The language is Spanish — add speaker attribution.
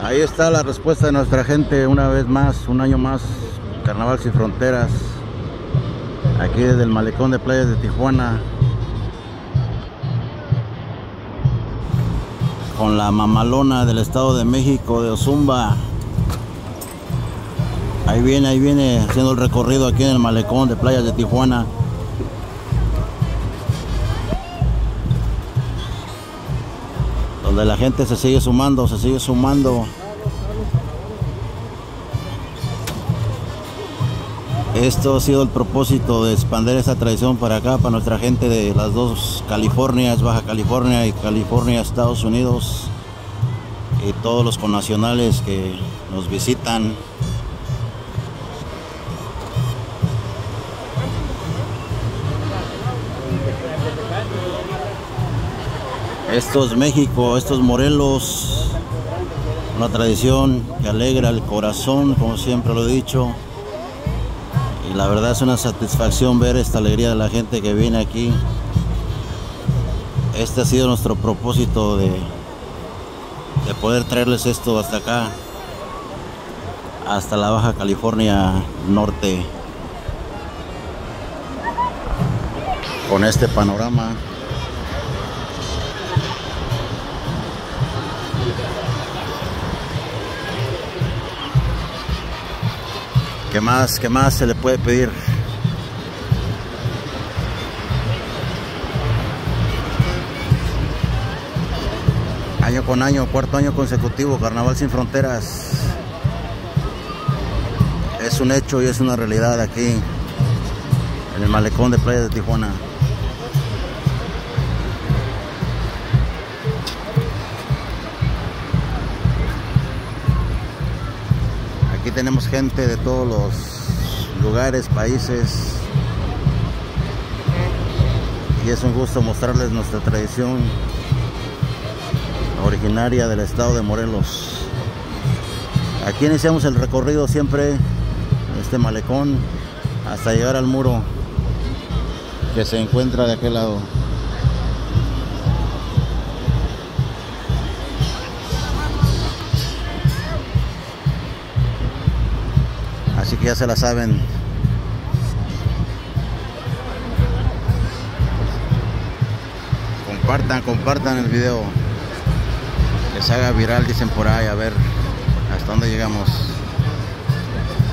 Speaker 1: Ahí está la respuesta de nuestra gente una vez más, un año más, Carnaval Sin Fronteras, aquí desde el malecón de playas de Tijuana, con la mamalona del Estado de México, de Ozumba. Ahí viene haciendo el recorrido aquí en el malecón de playas de Tijuana. Donde la gente se sigue sumando, Esto ha sido el propósito de expandir esta tradición para acá, para nuestra gente de las dos Californias, Baja California y California, Estados Unidos, y todos los connacionales que nos visitan. Esto es México, esto es Morelos, una tradición que alegra el corazón, como siempre lo he dicho. Y la verdad es una satisfacción ver esta alegría de la gente que viene aquí. Este ha sido nuestro propósito de poder traerles esto hasta acá, hasta la Baja California Norte, con este panorama. ¿Qué más se le puede pedir? Año con año, cuarto año consecutivo, Carnaval Sin Fronteras. Es un hecho y es una realidad aquí en el malecón de playas de Tijuana. Aquí tenemos gente de todos los lugares, países, y es un gusto mostrarles nuestra tradición originaria del estado de Morelos. Aquí iniciamos el recorrido siempre, este malecón, hasta llegar al muro que se encuentra de aquel lado. Así que ya se la saben. Compartan el video, que se haga viral, dicen por ahí, a ver hasta dónde llegamos.